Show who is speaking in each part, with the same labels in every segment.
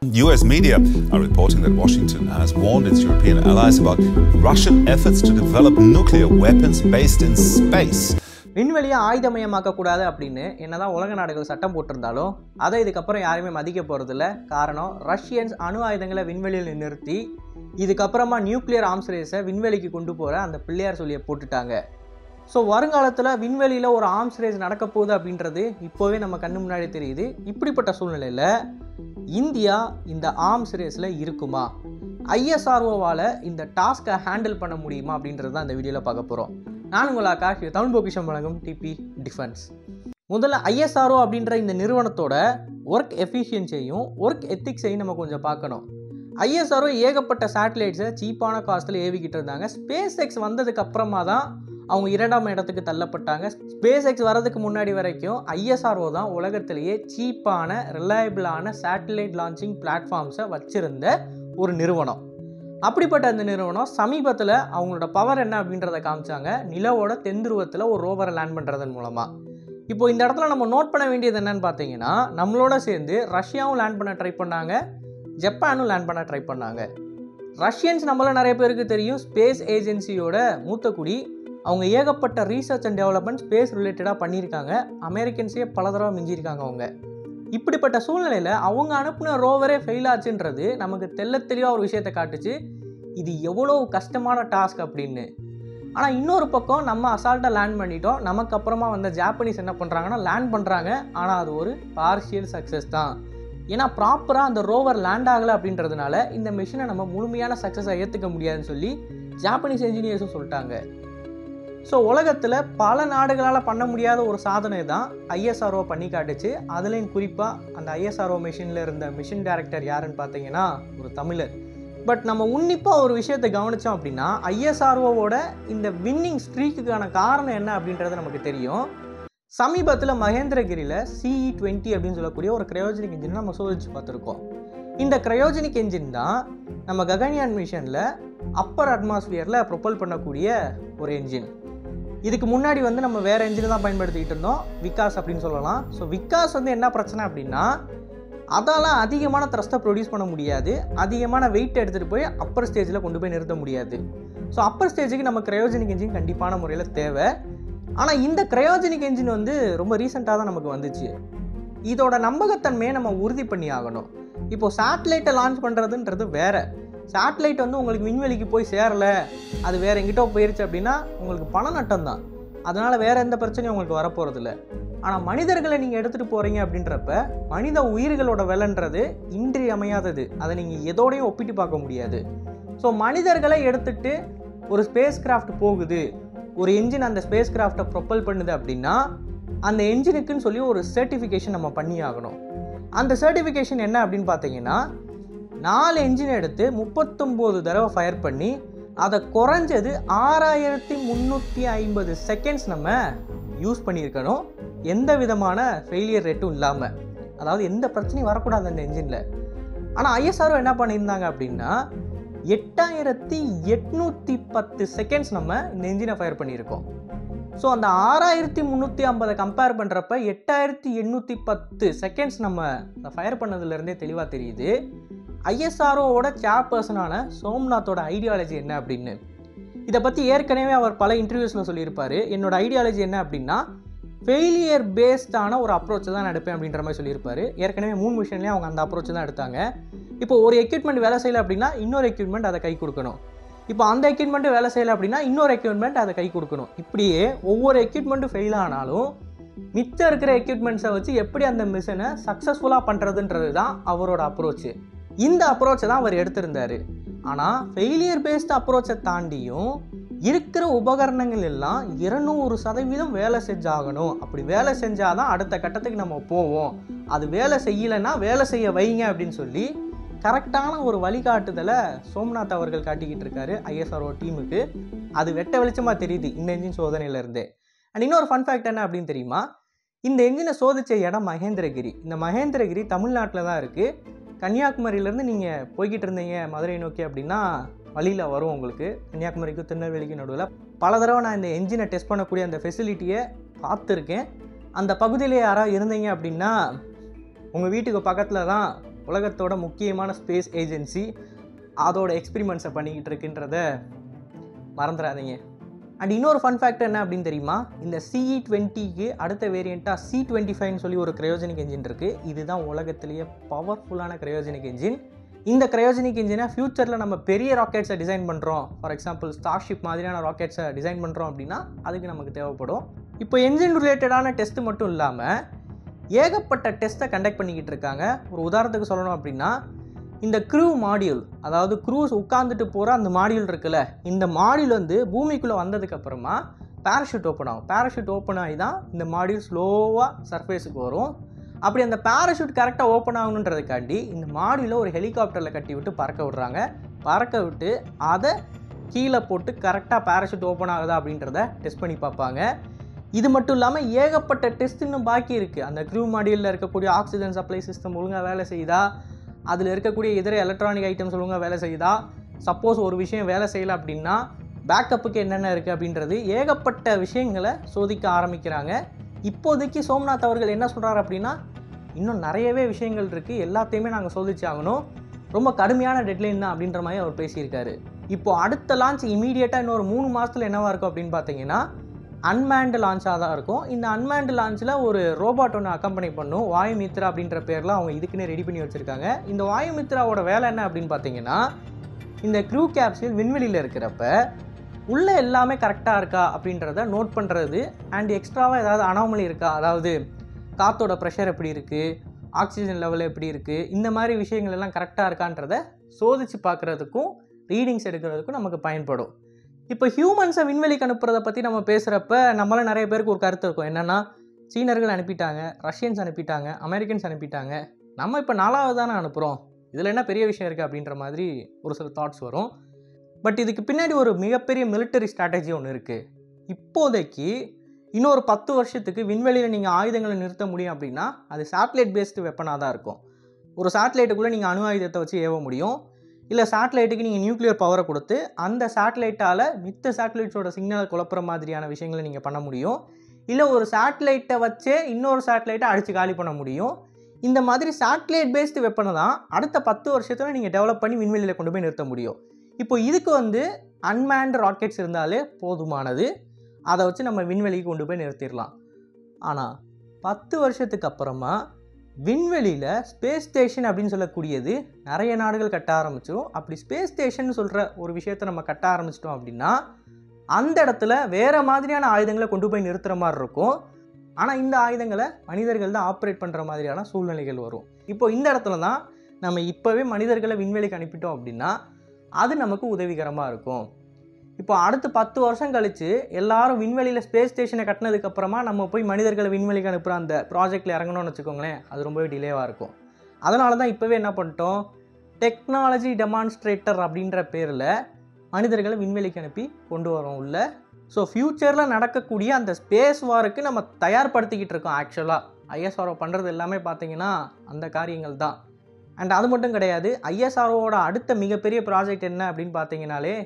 Speaker 1: US media are reporting that Washington has warned its European allies about Russian efforts to develop nuclear weapons based in space.
Speaker 2: விண்வெளியை ஆயுதமயமாக்கக்கூடாது அப்படின்னு என்னதான் உலக நாடுகள் சட்டம் போட்டிருந்தாலும் அதை இதுக்கப்புறம் யாருமே மதிக்க போகிறதில்ல. காரணம், ரஷ்யன்ஸ் அணு ஆயுதங்களை விண்வெளியில் நிறுத்தி இதுக்கப்புறமா நியூக்ளியர் ஆர்ம்ஸ் ரேஸை விண்வெளிக்கு கொண்டு போகிற அந்த பிள்ளையார் சொல்லியை போட்டுட்டாங்க. ஸோ வருங்காலத்தில் விண்வெளியில் ஒரு ஆர்ம்ஸ் ரேஸ் நடக்க போகுது அப்படின்றது இப்போவே நம்ம கண்ணு முன்னாடி தெரியுது. இப்படிப்பட்ட சூழ்நிலையில் இந்தியா இந்த ஆர்ம்ஸ் ரேஸில் இருக்குமா, ஐஎஸ்ஆர்ஓவால் இந்த டாஸ்க்கை ஹேண்டில் பண்ண முடியுமா அப்படின்றது தான் இந்த வீடியோவில் பார்க்க போகிறோம். நான் உங்கள் ஆகாஷ், தமிழ் பொக்கிஷம் வழங்கும் டிபி டிஃபென்ஸ். முதல்ல ஐஎஸ்ஆர்ஓ அப்படின்ற இந்த நிறுவனத்தோட ஒர்க் எஃபிஷியன்சியையும் ஒர்க் எத்திக்ஸையும் நம்ம கொஞ்சம் பார்க்கணும். ஐஎஸ்ஆர்ஓ ஏகப்பட்ட சேட்டலைட்ஸை சீப்பான காஸ்ட்டில் ஏவிக்கிட்டு இருந்தாங்க. ஸ்பேஸ் எக்ஸ் வந்ததுக்கு அப்புறமா தான் அவங்க 2ஆம் இடத்துக்கு தள்ளப்பட்டாங்க. ஸ்பேஸ் எக்ஸ் வரதுக்கு முன்னாடி வரைக்கும் ஐஎஸ்ஆர்ஓ தான் உலகத்திலேயே சீப்பான ரிலையபிளான சேட்டலைட் லான்ச்சிங் பிளாட்ஃபார்ம்ஸை வச்சிருந்த ஒரு நிறுவனம். அப்படிப்பட்ட அந்த நிறுவனம் சமீபத்தில் அவங்களோட பவர் என்ன அப்படின்றத காமிச்சாங்க. நிலவோட தென்துருவத்தில் ஒரு ரோவரை லேண்ட் பண்ணுறதன் மூலமாக. இப்போ இந்த இடத்துல நம்ம நோட் பண்ண வேண்டியது என்னன்னு பார்த்தீங்கன்னா, நம்மளோட சேர்ந்து ரஷ்யாவும் லேண்ட் பண்ண ட்ரை பண்ணாங்க, ஜப்பானும் லேண்ட் பண்ண ட்ரை பண்ணாங்க. ரஷ்யன்ஸ் நம்மள நிறைய பேருக்கு தெரியும், ஸ்பேஸ் ஏஜென்சியோட மூத்த குடி. அவங்க ஏகப்பட்ட ரீசர்ச் அண்ட் டெவலப்மெண்ட் ஸ்பேஸ் ரிலேட்டடாக பண்ணியிருக்காங்க. அமெரிக்கன்ஸே பல தடவை மிஞ்சிருக்காங்க அவங்க. இப்படிப்பட்ட சூழ்நிலையில் அவங்க அனுப்பின ரோவரே ஃபெயில் ஆச்சுன்றது நமக்கு தெளிவாக ஒரு விஷயத்தை காட்டுச்சு, இது எவ்வளோ கஷ்டமான டாஸ்க் அப்படின்னு. ஆனால் இன்னொரு பக்கம் நம்ம அசால்ட்டாக லேண்ட் பண்ணிட்டோம். நமக்கு அப்புறமா வந்த ஜாப்பனீஸ் என்ன பண்ணுறாங்கன்னா லேண்ட் பண்ணுறாங்க, ஆனால் அது ஒரு பார்ஷியல் சக்ஸஸ் தான். ஏன்னா ப்ராப்பராக அந்த ரோவர் லேண்ட் ஆகலை அப்படின்றதுனால இந்த மிஷினை நம்ம முழுமையான சக்ஸஸை ஏற்றுக்க முடியாதுன்னு சொல்லி ஜாப்பனீஸ் என்ஜினியர்ஸும் சொல்லிட்டாங்க. ஸோ உலகத்தில் பல நாடுகளால் பண்ண முடியாத ஒரு சாதனை தான் ஐஎஸ்ஆர்ஓ பண்ணி காட்டுச்சு. அதுலேயும் குறிப்பாக அந்த ஐஎஸ்ஆர்ஓ மிஷினில் இருந்த மிஷின் டைரக்டர் யாருன்னு பார்த்தீங்கன்னா ஒரு தமிழர். பட் நம்ம உன்னிப்பாக ஒரு விஷயத்தை கவனித்தோம் அப்படின்னா, ஐஎஸ்ஆர்ஓவோட இந்த வின்னிங் ஸ்ட்ரீக்குக்கான காரணம் என்ன அப்படின்றது நமக்கு தெரியும். சமீபத்தில் மகேந்திரகிரியில் CE-20 அப்படின்னு சொல்லக்கூடிய ஒரு கிரையோஜெனிக் என்ஜின் நம்ம சோதிச்சு பார்த்துருக்கோம். இந்த கிரையோஜெனிக் என்ஜின் தான் நம்ம ககன்யான் மிஷனில் அப்பர் அட்மாஸ்பியரில் ப்ரொப்பல் பண்ணக்கூடிய ஒரு என்ஜின். இதுக்கு முன்னாடி நம்ம வேறு என்ஜின் தான் பயன்படுத்திக்கிட்டு இருந்தோம், விகாஸ் அப்படின்னு சொல்லலாம். ஸோ விகாஸ் என்ன பிரச்சனை அப்படின்னா, அதால் அதிகமான த்ரஸ்ட்டை ப்ரொடியூஸ் பண்ண முடியாது, அதிகமான வெயிட் எடுத்துகிட்டு போய் அப்பர் ஸ்டேஜில் கொண்டு போய் நிறுத்த முடியாது. ஸோ அப்பர் ஸ்டேஜுக்கு நம்ம கிரையோஜெனிக் என்ஜின் கண்டிப்பான முறையில் தேவை. ஆனால் இந்த கிரையோஜெனிக் என்ஜின் ரொம்ப ரீசெண்டாக தான் நமக்கு வந்துச்சு. இதோட நம்பகத்தன்மையை நம்ம உறுதி பண்ணி ஆகணும். இப்போது சேட்டலைட்டை லான்ச் பண்ணுறதுன்றது வேறு. சேட்டலைட் உங்களுக்கு விண்வெளிக்கு போய் சேரலை, அது வேறு எங்கிட்ட போயிருச்சு அப்படின்னா உங்களுக்கு பண நட்டம் தான். அதனால் வேறு எந்த பிரச்சனையும் உங்களுக்கு வரப்போகிறதில்ல. ஆனால் மனிதர்களை நீங்கள் எடுத்துகிட்டு போகிறீங்க அப்படின்றப்ப மனித உயிர்களோட விலைன்றது இன்றியமையாதது. அதை நீங்கள் எதோடையும் ஒப்பிட்டு பார்க்க முடியாது. ஸோ மனிதர்களை எடுத்துகிட்டு ஒரு ஸ்பேஸ் கிராஃப்ட் போகுது, ஒரு என்ஜின் அந்த ஸ்பேஸ் கிராஃப்டை ப்ரொப்பல் பண்ணுது அப்படின்னா அந்த என்ஜினுக்குன்னு சொல்லி ஒரு சர்டிஃபிகேஷன் நம்ம பண்ணி ஆகணும். அந்த சர்டிஃபிகேஷன் என்ன அப்படின்னு பார்த்தீங்கன்னா, 4 என்ஜின் எடுத்து 39 தடவை ஃபயர் பண்ணி அதை குறைஞ்சது 6350 செகண்ட்ஸ் நம்ம யூஸ் பண்ணியிருக்கணும், எந்த விதமான ஃபெயிலியர் ரேட்டும் இல்லாமல். அதாவது எந்த பிரச்சனையும் வரக்கூடாது அந்த என்ஜினில். ஆனால் ஐஎஸ்ஆர்ஓ என்ன பண்ணியிருந்தாங்க அப்படின்னா 8810 செகண்ட்ஸ் நம்ம இந்த என்ஜினை ஃபயர் பண்ணியிருக்கோம். ஸோ அந்த 6350 கம்பேர் பண்ணுறப்ப 8810 செகண்ட்ஸ் நம்ம ஃபயர் பண்ணதுலேருந்தே தெளிவாக தெரியுது ஐஎஸ்ஆர்ஓவோட சேர்பர்சனான சோம்நாத்தோட ஐடியாலஜி என்ன அப்படின்னு. இதை பற்றி ஏற்கனவே அவர் பல இன்டர்வியூஸில் சொல்லியிருப்பார். என்னோட ஐடியாலஜி என்ன அப்படின்னா, ஃபெயிலியர் பேஸ்டான ஒரு அப்ரோச்சை தான் எடுப்பேன் அப்படின்ற மாதிரி சொல்லியிருப்பார். ஏற்கனவே 3 மிஷன்லேயும் அவங்க அந்த அப்ரோச்சை தான் எடுத்தாங்க. இப்போ ஒரு எக்யூப்மெண்ட் வேலை செய்யலை அப்படின்னா இன்னொரு எக்யூப்மெண்ட் அதை கை கொடுக்கணும். இப்போ அந்த எக்யூப்மெண்ட்டு வேலை செய்யலை அப்படின்னா இன்னொரு எக்யூப்மெண்ட் அதை கை கொடுக்கணும். இப்படியே ஒவ்வொரு எக்யூப்மெண்ட்டும் ஃபெயில் ஆனாலும் மிச்சம் இருக்கிற எக்யூப்மெண்ட்ஸை வச்சு எப்படி அந்த மிஷனை சக்ஸஸ்ஃபுல்லாக பண்ணுறதுன்றது தான் அவரோட அப்ரோச்சு. இந்த அப்ரோச்சை தான் அவர் எடுத்திருந்தார். ஆனால் ஃபெயிலியர் பேஸ்ட் அப்ரோச்சை தாண்டியும் இருக்கிற உபகரணங்கள் எல்லாம் 200% வேலை செஞ்சாகணும். அப்படி வேலை செஞ்சால் தான் அடுத்த கட்டத்துக்கு நம்ம போவோம். அது வேலை செய்யலைன்னா வேலை செய்ய வைங்க அப்படின்னு சொல்லி கரெக்டான ஒரு வழிகாட்டுதலை சோம்நாத் அவர்கள் காட்டிக்கிட்டு இருக்காரு ஐஎஸ்ஆர்ஓ டீமுக்கு. அது வெட்ட வெளிச்சமாக தெரியுது இந்த என்ஜின் சோதனையிலேருந்தே. அண்ட் இன்னொரு ஃபன் ஃபேக்ட் என்ன அப்படின்னு தெரியுமா, இந்த என்ஜினை சோதித்த இடம் மகேந்திரகிரி. இந்த மகேந்திரகிரி தமிழ்நாட்டில் தான் இருக்குது. கன்னியாகுமரியிலேருந்து நீங்கள் போய்கிட்டு இருந்தீங்க மதுரை நோக்கி அப்படின்னா வழியில் வரும் உங்களுக்கு. கன்னியாகுமரிக்கும் திருநெல்வேலிக்கும் நடுவில் பல தடவை நான் இந்த என்ஜினை டெஸ்ட் பண்ணக்கூடிய அந்த ஃபெசிலிட்டியை பார்த்துருக்கேன். அந்த பகுதியில் யாராவது இருந்தீங்க அப்படின்னா உங்கள் வீட்டுக்கு பக்கத்தில் தான் உலகத்தோட முக்கியமான ஸ்பேஸ் ஏஜென்சி அதோட எக்ஸ்பெரிமெண்ட்ஸை பண்ணிக்கிட்டு இருக்குன்றத மறந்துடாதீங்க. அண்ட் இன்னொரு ஃபன் ஃபேக்ட் என்ன அப்படின்னு தெரியுமா? இந்த CE-20க்கு அடுத்த வேரியண்ட்டாக C-25ன்னு சொல்லி ஒரு கிரையோஜெனிக் என்ஜின் இருக்குது. இதுதான் உலகத்திலேயே பவர்ஃபுல்லான கிரையோஜெனிக் என்ஜின். இந்த கிரையோஜெனிக் இன்ஜினை ஃபியூச்சரில் நம்ம பெரிய ராக்கெட்ஸை டிசைன் பண்ணுறோம், ஃபார் எக்ஸாம்பிள் ஸ்டார்ஷிப் மாதிரியான ராக்கெட்ஸை டிசைன் பண்ணுறோம் அப்படின்னா அதுக்கு நமக்கு தேவைப்படும். இப்போ என்ஜின் ரிலேட்டடான டெஸ்ட்டு மட்டும் இல்லாமல் ஏகப்பட்ட டெஸ்ட்டை கண்டக்ட் பண்ணிக்கிட்டு இருக்காங்க. ஒரு உதாரணத்துக்கு சொல்லணும் அப்படின்னா, இந்த க்ரூ மாடியூல், அதாவது க்ரூஸ் உட்காந்துட்டு போகிற அந்த மாடியூல் இருக்குல்ல, இந்த மாடியூல் வந்து பூமிக்குள்ளே வந்ததுக்கப்புறமா பேராஷூட் ஓப்பன் ஆகும். பேராஷூட் ஓப்பன் ஆகி தான் இந்த மாடியூல் ஸ்லோவாக சர்ஃபேஸுக்கு வரும். அப்படி அந்த பேராஷூட் கரெக்டாக ஓப்பன் ஆகணுன்றதுக்காண்டி இந்த மாடியூலை ஒரு ஹெலிகாப்டரில் கட்டி விட்டு பறக்க விடுறாங்க. பறக்க விட்டு அதை கீழே போட்டு கரெக்டாக பேராஷூட் ஓப்பன் ஆகுதா அப்படின்றத டெஸ்ட் பண்ணி பார்ப்பாங்க. இது மட்டும் இல்லாமல் ஏகப்பட்ட டெஸ்ட் இன்னும் பாக்கி இருக்குது. அந்த க்ரூ மாடியூலில் இருக்கக்கூடிய ஆக்சிஜன் சப்ளை சிஸ்டம் ஒழுங்காக வேலை செய்யுதா, அதில் இருக்கக்கூடிய இதர எலக்ட்ரானிக் ஐட்டம்ஸ் ஒழுங்காக வேலை செய்யுதா, சப்போஸ் ஒரு விஷயம் வேலை செய்யலை அப்படின்னா பேக்கப்புக்கு என்னென்ன இருக்குது அப்படின்றது ஏகப்பட்ட விஷயங்களை சோதிக்க ஆரம்பிக்கிறாங்க. இப்போதைக்கு சோம்நாத் அவர்கள் என்ன சொல்கிறார் அப்படின்னா, இன்னும் நிறையவே விஷயங்கள் இருக்குது, எல்லாத்தையுமே நாங்கள் சோதிச்சு ஆகணும், ரொம்ப கடுமையான டெட்லைன் தான் அப்படின்ற மாதிரி அவர் பேசியிருக்காரு. இப்போது அடுத்த லான்ச் இமீடியட்டாக இன்னொரு 3 மாதத்தில் என்னவாக இருக்கும் அப்படின்னு பார்த்தீங்கன்னா அன்மேண்டு லான்ச்சாக தான் இருக்கும். இந்த அன்மேண்டு லான்ச்சில் ஒரு ரோபாட் ஒன்று அக்கம்பெனி பண்ணும், வாயுமித்ரா அப்படின்ற பேரில் அவங்க இதுக்குன்னே ரெடி பண்ணி வச்சுருக்காங்க. இந்த வாயுமித்ராவோட வேலை என்ன அப்படின்னு பார்த்தீங்கன்னா, இந்த க்ரூ கேப்சூல் விண்வெளியில் இருக்கிறப்ப உள்ளே எல்லாமே கரெக்டாக இருக்கா அப்படின்றத நோட் பண்ணுறது, அண்ட் எக்ஸ்ட்ராவாக ஏதாவது அனாமலி இருக்கா, அதாவது காற்றோட ப்ரெஷர் எப்படி இருக்குது, ஆக்சிஜன் லெவல் எப்படி இருக்குது, இந்த மாதிரி விஷயங்கள் எல்லாம் கரெக்டாக இருக்கான்றதை சோதித்து பார்க்குறதுக்கும் ரீடிங்ஸ் எடுக்கிறதுக்கும் நமக்கு பயன்படும். இப்போ ஹியூமன்ஸை விண்வெளிக்கு அனுப்புறதை பற்றி நம்ம பேசுகிறப்ப நம்மளால நிறைய பேருக்கு ஒரு கருத்து இருக்கும். என்னென்னா, சீனர்கள் அனுப்பிட்டாங்க, ரஷ்யன்ஸ் அனுப்பிட்டாங்க, அமெரிக்கன்ஸ் அனுப்பிட்டாங்க, நம்ம இப்போ 4வது தானே அனுப்புகிறோம், இதில் என்ன பெரிய விஷயம் இருக்குது அப்படின்ற மாதிரி ஒரு சில தாட்ஸ் வரும். பட் இதுக்கு பின்னாடி ஒரு மிகப்பெரிய மிலிட்டரி ஸ்ட்ராட்டஜி ஒன்று இருக்குது. இப்போதைக்கு இன்னொரு 10 வருஷத்துக்கு விண்வெளியில் நீங்கள் ஆயுதங்களை நிறுத்த முடியும் அப்படின்னா அது சேட்டலைட் பேஸ்டு வெப்பனாக தான் இருக்கும். ஒரு சேட்டலைட்டுக்குள்ளே நீங்கள் அணு ஆயுதத்தை வச்சு ஏவ முடியும், இல்லை சேட்டலைட்டுக்கு நீங்கள் நியூக்ளியர் பவரை கொடுத்து அந்த சேட்டலைட்டால் மித்த சேட்டலைட்ஸோட சிக்னலை குழப்புற மாதிரியான விஷயங்களை நீங்கள் பண்ண முடியும், இல்லை ஒரு சேட்டலைட்டை வச்சே இன்னொரு சேட்டலைட்டை அடித்து காலி பண்ண முடியும். இந்த மாதிரி சேட்டலைட் பேஸ்டு வெப்பனை தான் அடுத்த 10 வருஷத்தில் நீங்கள் டெவலப் பண்ணி விண்வெளியில் கொண்டு போய் நிறுத்த முடியும். இப்போ இதுக்கு வந்து அன்மேன்டு ராக்கெட்ஸ் இருந்தாலே போதுமானது, அதை வச்சு நம்ம விண்வெளிக்கு கொண்டு போய் நிறுத்திடலாம். ஆனால் 10 வருஷத்துக்கு அப்புறமா விண்வெளியில் ஸ்பேஸ் ஸ்டேஷன் அப்படின்னு சொல்லக்கூடியது நிறைய நாடுகள் கட்ட ஆரம்பிச்சிடும். அப்படி ஸ்பேஸ் ஸ்டேஷன் சொல்கிற ஒரு விஷயத்தை நம்ம கட்ட ஆரம்பிச்சிட்டோம் அப்படின்னா அந்த இடத்துல வேறு மாதிரியான ஆயுதங்களை கொண்டு போய் நிறுத்துகிற மாதிரி இருக்கும். ஆனால் இந்த ஆயுதங்களை மனிதர்கள் தான் ஆப்ரேட் பண்ணுற மாதிரியான சூழ்நிலைகள் வரும். இப்போ இந்த இடத்துல தான் நம்ம இப்போவே மனிதர்களை விண்வெளிக்கு அனுப்பிட்டோம் அப்படின்னா அது நமக்கு உதவிகரமாக இருக்கும். இப்போ அடுத்து 10 வருஷம் கழித்து எல்லாரும் விண்வெளியில் ஸ்பேஸ் ஸ்டேஷனை கட்டினதுக்கப்புறமா நம்ம போய் மனிதர்களை விண்வெளிக்கு அனுப்புகிற அந்த ப்ராஜெக்டில் இறங்கணும்னு வச்சுக்கோங்களேன், அது ரொம்பவே டிலேவாக இருக்கும். அதனால தான் இப்போவே என்ன பண்ணிட்டோம், டெக்னாலஜி டெமான்ஸ்ட்ரேட்டர் அப்படின்ற பேரில் மனிதர்களை விண்வெளிக்கு அனுப்பி கொண்டு வரோம் உள்ள. ஸோ ஃப்யூச்சரில் நடக்கக்கூடிய அந்த ஸ்பேஸ் வாருக்கு நம்ம தயார்படுத்திக்கிட்டு இருக்கோம். ஆக்சுவலாக ISRO பண்ணுறது எல்லாமே பார்த்திங்கன்னா அந்த காரியங்கள் தான். அண்ட் அது மட்டும் கிடையாது, ISROவோட அடுத்த மிகப்பெரிய ப்ராஜெக்ட் என்ன அப்படின்னு பார்த்தீங்கனாலே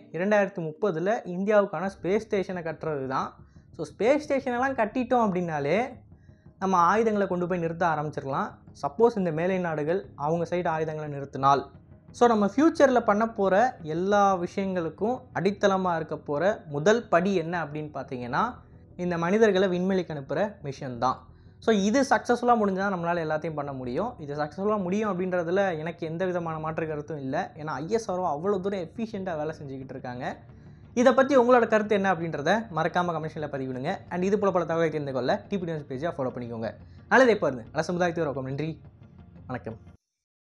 Speaker 2: 2030 இந்தியாவுக்கான ஸ்பேஸ் ஸ்டேஷனை கட்டுறது தான். ஸோ ஸ்பேஸ் ஸ்டேஷனெல்லாம் கட்டிட்டோம் அப்படின்னாலே நம்ம ஆயுதங்களை கொண்டு போய் நிறுத்த ஆரம்பிச்சிடலாம். சப்போஸ் இந்த மேலை நாடுகள் அவங்க சைடு ஆயுதங்களை நிறுத்தினால். ஸோ நம்ம ஃப்யூச்சரில் பண்ண போகிற எல்லா விஷயங்களுக்கும் அடித்தளமாக இருக்க போகிற முதல் படி என்ன அப்படின்னு பார்த்தீங்கன்னா இந்த மனிதர்களை விண்வெளிக்கு அனுப்புகிற மிஷன் தான். ஸோ இது சக்ஸஸ்ஃபுல்லாக முடிஞ்சால் நம்மளால் எல்லாத்தையும் பண்ண முடியும். இது சக்ஸஸ்ஃபுல்லாக முடியும் அப்படின்றதுல எனக்கு எந்த விதமான மாற்று கருத்தும் இல்லை. ஏன்னா ISRO அவ்வளோ தூரம் எஃபிஷியண்ட்டாக வேலை செஞ்சுக்கிட்டு இருக்காங்க. இதை பற்றி உங்களோட கருத்து என்ன அப்படின்றத மறக்காமல் கமெண்ட்ஸில் பதிவிடுங்க. அண்ட் இது போல பல தகவலை தெரிந்து கொள்ள TP News பேஜை ஃபாலோ பண்ணிக்கோங்க. நல்லதே பாருங்க, நல்ல சமுதாயத்தை இருக்கும். நன்றி, வணக்கம்.